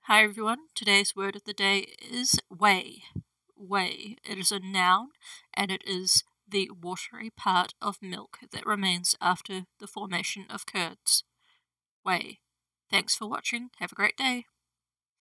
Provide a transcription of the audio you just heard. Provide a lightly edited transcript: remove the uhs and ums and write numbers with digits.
Hi everyone, today's word of the day is whey. Whey. It is a noun and it is the watery part of milk that remains after the formation of curds. Whey. Thanks for watching, have a great day.